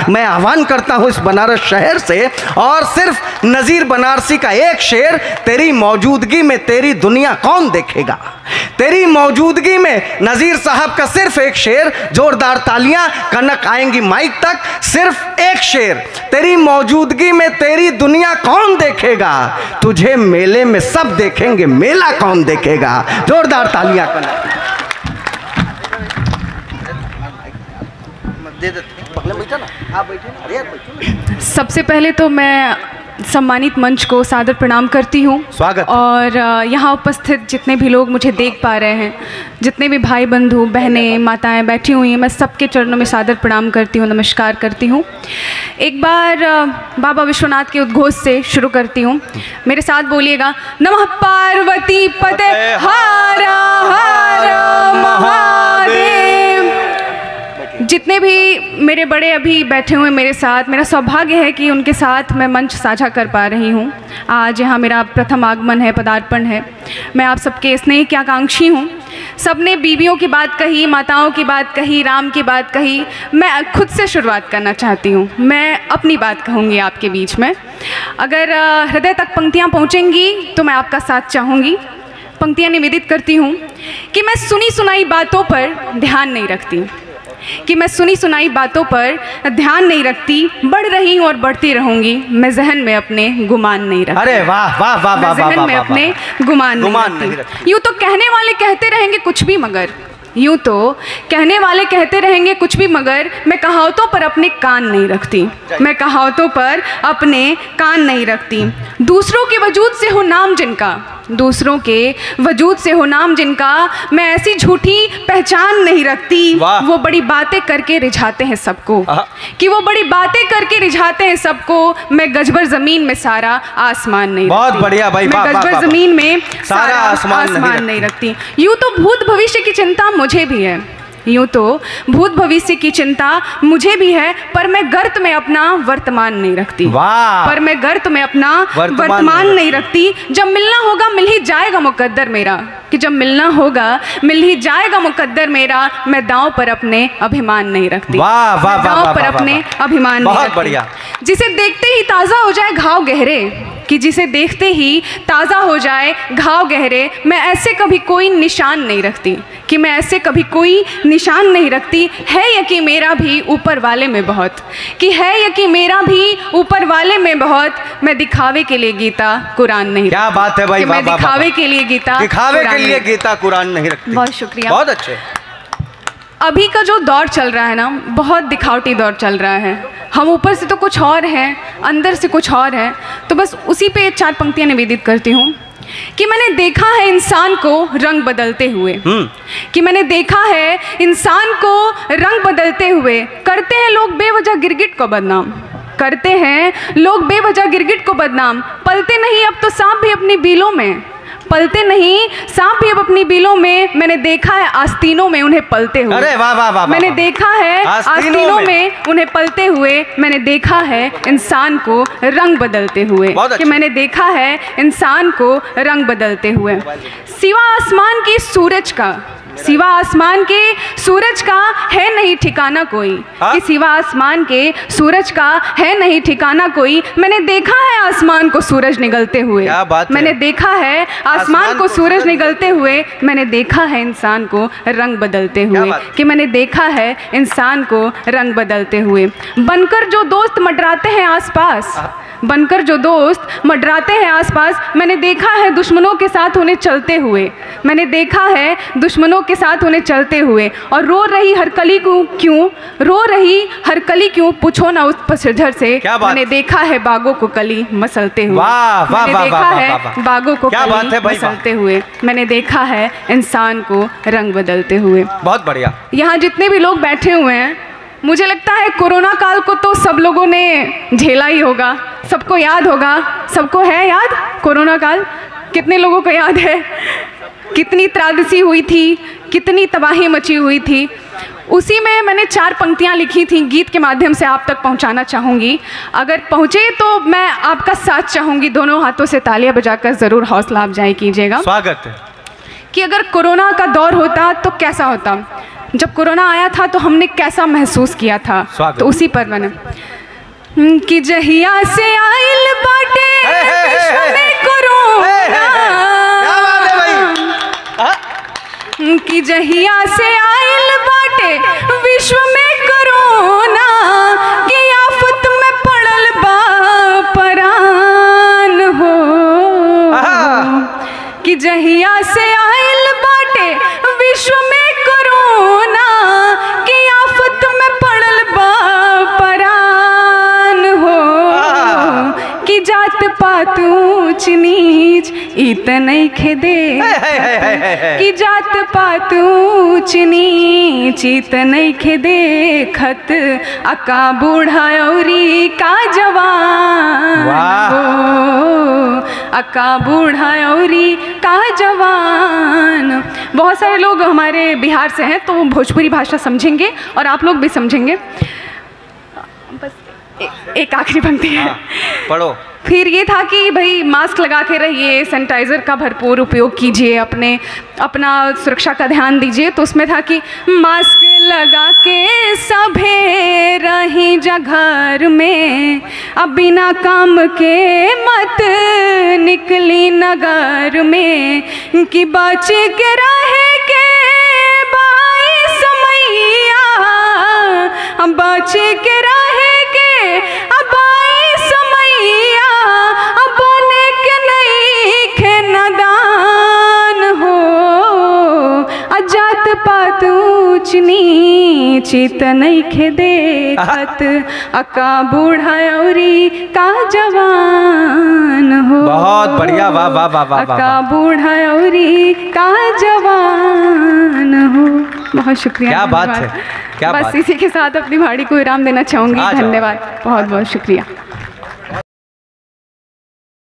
मैं आह्वान करता हूँ इस बनारस शहर से, और सिर्फ नज़ीर बनारसी का एक शेर, तेरी मौजूदगी में तेरी दुनिया कौन देखेगा। तेरी मौजूदगी में नज़ीर साहब का सिर्फ एक शेर, जोरदार तालियां, कनक आएंगी माइक तक, सिर्फ एक शेर, तेरी मौजूदगी में तेरी दुनिया कौन देखेगा, तुझे मेले में सब देखेंगे, मेला कौन देखेगा। जोरदार तालियां कनक। सबसे पहले तो मैं सम्मानित मंच को सादर प्रणाम करती हूँ। स्वागत। और यहाँ उपस्थित जितने भी लोग मुझे देख पा रहे हैं, जितने भी भाई बंधु बहनें माताएं बैठी हुई हैं, मैं सबके चरणों में सादर प्रणाम करती हूँ, नमस्कार करती हूँ। एक बार बाबा विश्वनाथ के उद्घोष से शुरू करती हूँ, मेरे साथ बोलिएगा। नमः पार्वती पते हर हर महादेव। जितने भी मेरे बड़े अभी बैठे हुए मेरे साथ, मेरा सौभाग्य है कि उनके साथ मैं मंच साझा कर पा रही हूँ। आज यहाँ मेरा प्रथम आगमन है, पदार्पण है। मैं आप सबके स्नेह की आकांक्षी हूँ। सबने बीवियों की बात कही, माताओं की बात कही, राम की बात कही। मैं खुद से शुरुआत करना चाहती हूँ। मैं अपनी बात कहूँगी आपके बीच में। अगर हृदय तक पंक्तियाँ पहुँचेंगी तो मैं आपका साथ चाहूँगी। पंक्तियाँ निवेदित करती हूँ कि मैं सुनी सुनाई बातों पर ध्यान नहीं रखती, कि मैं सुनी सुनाई बातों पर ध्यान नहीं रखती, बढ़ रही हूँ और बढ़ती रहूंगी, मैं जहन में अपने गुमान नहीं रखती। अरे वाह वाह वाह वाह, जहन में अपने गुमान नहीं रखती। यूँ तो कहने वाले कहते रहेंगे कुछ भी, मगर यूँ तो कहने वाले कहते रहेंगे कुछ भी, मगर मैं कहावतों पर अपने कान नहीं रखती, मैं कहावतों पर अपने कान नहीं रखती। दूसरों के वजूद से हो नाम जिनका, दूसरों के वजूद से हो नाम जिनका, मैं ऐसी झूठी पहचान नहीं रखती। वो बड़ी बातें करके रिझाते हैं सबको, कि वो बड़ी बातें करके रिझाते हैं सबको, मैं गजबर जमीन में सारा आसमान नहीं बहुत रखती। बढ़िया भाई, मैं गजबर जमीन में सारा आसमान नहीं रखती। यूँ तो भूत भविष्य की चिंता मुझे भी है, यूँ तो भूत भविष्य की चिंता मुझे भी है, पर मैं गर्त में अपना वर्तमान नहीं रखती। पर मैं गर्त में अपना वर्तमान नहीं रखती। जब मिलना होगा मिल ही जाएगा मुकद्दर मेरा, कि जब मिलना होगा मिल ही जाएगा मुकद्दर मेरा, मैं दांव पर अपने अभिमान नहीं रखती। दांव पर अपने अभिमान नहीं रखती। बढ़िया। जिसे देखते ही ताज़ा हो जाए घाव गहरे, कि जिसे देखते ही ताज़ा हो जाए घाव गहरे, मैं ऐसे कभी कोई निशान नहीं रखती, कि मैं ऐसे कभी कोई निशान नहीं रखती। है यकीन मेरा भी ऊपर वाले में बहुत, कि है यकीन मेरा भी ऊपर वाले में बहुत, मैं दिखावे के लिए गीता कुरान नहीं। क्या बात है भाई, मैं दिखावे के लिए गीता, दिखावे के लिए गीता कुरान नहीं रखती। बहुत शुक्रिया, बहुत अच्छे। अभी का जो दौर चल रहा है ना, बहुत दिखावटी दौर चल रहा है। हम ऊपर से तो कुछ और हैं, अंदर से कुछ और है। तो बस उसी पे 4 पंक्तियाँ निवेदित करती हूँ कि मैंने देखा है इंसान को रंग बदलते हुए, कि मैंने देखा है इंसान को रंग बदलते हुए। करते हैं लोग बेवजह गिरगिट को बदनाम, करते हैं लोग बेवजह गिरगिट को बदनाम। पलते नहीं अब तो सांप भी अपनी बीलों में, पलते नहीं सांप भी अब अपनी बिलों में। मैंने देखा है आस्तीनों में उन्हें पलते हुए। अरे वाह वाह वाह। मैंने देखा है आस्तीनों में उन्हें पलते हुए। मैंने देखा है इंसान को रंग बदलते हुए, कि मैंने देखा है इंसान को रंग बदलते हुए। सिवा आसमान की सूरज का, सिवा आसमान के सूरज का है नहीं ठिकाना कोई, कि सिवा आसमान के सूरज का है नहीं ठिकाना कोई। मैंने देखा है आसमान को सूरज निकलते हुए, मैंने देखा है आसमान को सूरज निकलते हुए। मैंने देखा है इंसान को रंग बदलते हुए, कि मैंने देखा है इंसान को रंग बदलते हुए। बनकर जो दोस्त मंडराते हैं आसपास, बनकर जो दोस्त मंडराते हैं आसपास। मैंने देखा है दुश्मनों के साथ उन्हें चलते हुए, मैंने देखा है दुश्मनों के साथ उन्हें चलते हुए। और रो रही हर कली को क्यों, रो रही हर कली क्यों, पूछो ना उस पसझर से। मैंने देखा है बागों को कली मसलते हुए, मैंने देखा है बागों को कली मसलते हुए। मैंने देखा है इंसान को रंग बदलते हुए। बहुत बढ़िया। यहाँ जितने भी लोग बैठे हुए हैं, मुझे लगता है कोरोना काल को तो सब लोगों ने झेला ही होगा, सबको याद होगा। सबको है याद कोरोना काल? कितने लोगों को याद है? कितनी त्रासदी हुई थी, कितनी तबाही मची हुई थी। उसी में मैंने 4 पंक्तियाँ लिखी थी, गीत के माध्यम से आप तक पहुँचाना चाहूँगी। अगर पहुँचे तो मैं आपका साथ चाहूँगी, दोनों हाथों से तालियां बजाकर ज़रूर हौसला अफजाई कीजिएगा। स्वागत है। कि अगर कोरोना का दौर होता तो कैसा होता। जब कोरोना आया था तो हमने कैसा महसूस किया था, तो उसी पर मैंने कि जहिया से आइल बाटे विश्व में कोरोना, कि जहिया से आइल बाटे विश्व में कोरोना, कि आफत में पड़ल बा परान हो, कि जहिया से आइल बाटे विश्व में कोरोना, कि आफत में पड़ल बा परान हो, कि जात पात ऊंच नीच इत नइखे देखत, कि जात पात ऊंच नीच इत नइखे देखत, अका बूढ़ा औरी का जवान हो, अका बूढ़ा औरी का जवान। बहुत सारे लोग हमारे बिहार से हैं तो भोजपुरी भाषा समझेंगे और आप लोग भी समझेंगे। बस एक आखिरी पंक्ति है, पढ़ो। फिर ये था कि भाई मास्क लगा के रहिए, सैनिटाइज़र का भरपूर उपयोग कीजिए, अपना सुरक्षा का ध्यान दीजिए। तो उसमें था कि मास्क लगा के सभे रही जा घर में, अब बिना काम के मत निकली नगर में, कि बच के रहे के बाई समैया, बच के रहे के अबाई समैया, बने के नहीं खे नदान हो, अजात पात ऊंच नीच इत नइखे देखत, अका बूढ़ा औरी का जवान हो। बहुत बढ़िया, वाह वाह वाह वाह। अका बूढ़ा औरी का जवान हो। बहुत शुक्रिया। क्या बात है, क्या बस बात। इसी के साथ अपनी भाड़ी को विराम देना चाहूँगी। धन्यवाद, बहुत बहुत शुक्रिया।